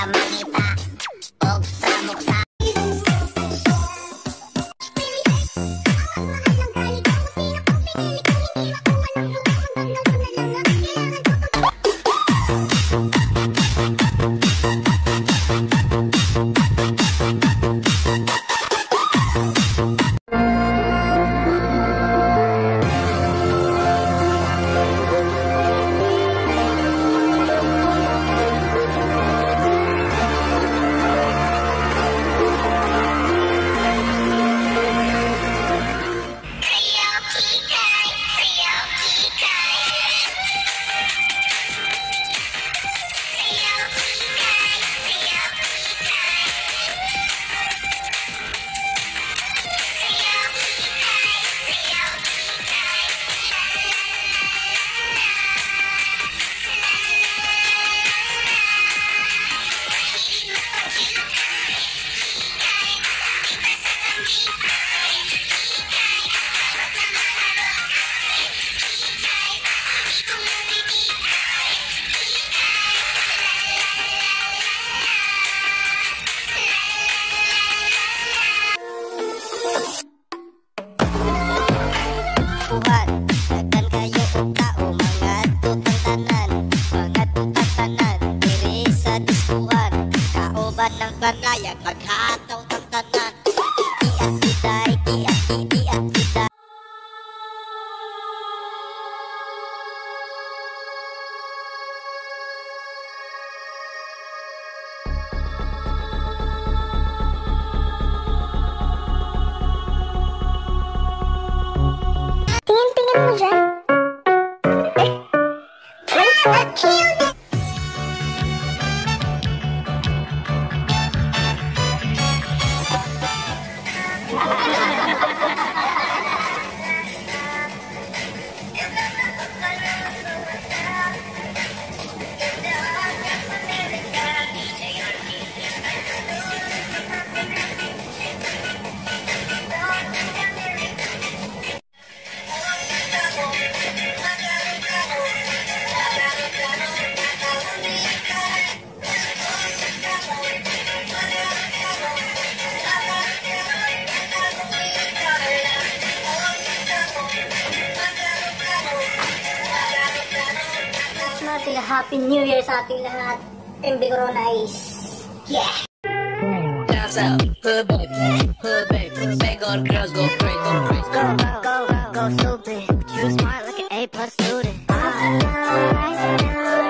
mangita og sa mukha. Daghan kayo og tao, mga tutang tanan diri sa diskuhan, kauban ng panayag maghataw ng tanan. Iat kiday, iat kiday. Tingin mo dyan. Sila Happy New Year sa ating lahat. MB Corona is yeah. Dance out, hood baby, make all the girls go crazy, go crazy. Go stupid. You smart like an A+ student. Alright now.